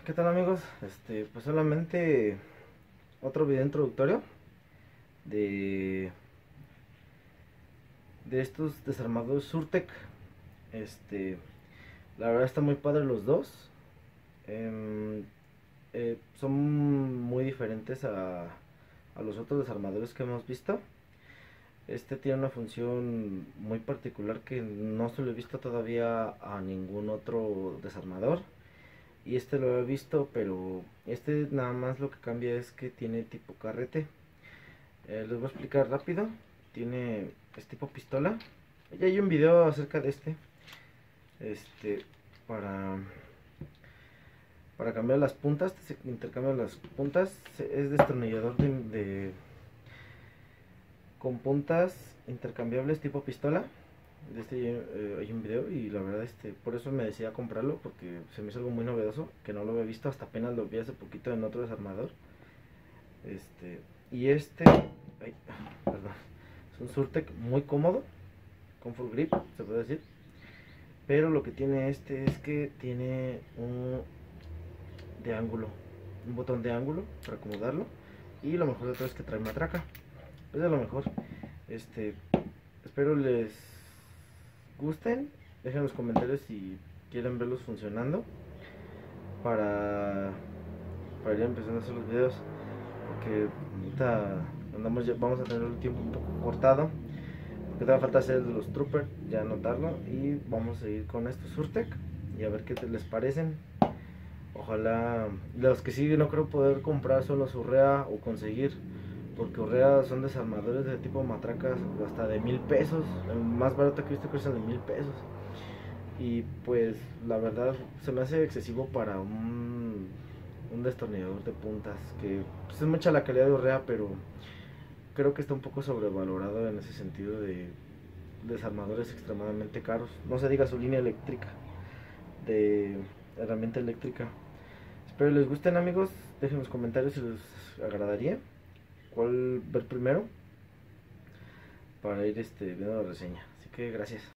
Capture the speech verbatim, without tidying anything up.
¿Qué tal, amigos? Este, pues solamente otro video introductorio de, de estos desarmadores Surtec. Este, la verdad está muy padre los dos. Em, eh, son muy diferentes a, a los otros desarmadores que hemos visto. Este tiene una función muy particular que no se lo he visto todavía a ningún otro desarmador. Y este lo he visto, pero este nada más lo que cambia es que tiene tipo carrete. Eh, les voy a explicar rápido. Tiene es tipo pistola. Ya hay un video acerca de este. Este para para cambiar las puntas, se intercambian las puntas. Es destornillador de, de con puntas intercambiables tipo pistola. De este eh, hay un video y la verdad este por eso me decidí a comprarlo, porque se me hizo algo muy novedoso que no lo había visto, hasta apenas lo vi hace poquito en otro desarmador. Este y este ay, perdón, es un Surtec muy cómodo, comfort grip se puede decir, pero lo que tiene este es que tiene un de ángulo, un botón de ángulo para acomodarlo, y lo mejor de todo es que trae matraca. Eso es lo mejor. Este espero les gusten, dejen en los comentarios si quieren verlos funcionando para, para ir empezando a hacer los videos, porque ahorita andamos ya, vamos a tener el tiempo un poco cortado, porque todavía falta hacer los Trooper, ya anotarlo, y vamos a ir con estos Surtec y a ver qué les parecen. Ojalá, los que sí no creo poder comprar son los Urrea o conseguir, porque Urrea son desarmadores de tipo matracas hasta de mil pesos. El más barato que he visto que es de mil pesos. Y pues la verdad se me hace excesivo para un, un destornillador de puntas, que pues, es mucha la calidad de Urrea, pero creo que está un poco sobrevalorado en ese sentido de desarmadores extremadamente caros. No se diga su línea eléctrica, de herramienta eléctrica. Espero les gusten, amigos. Dejen en los comentarios si les agradaría cuál ver primero para ir este viendo la reseña. Así que gracias.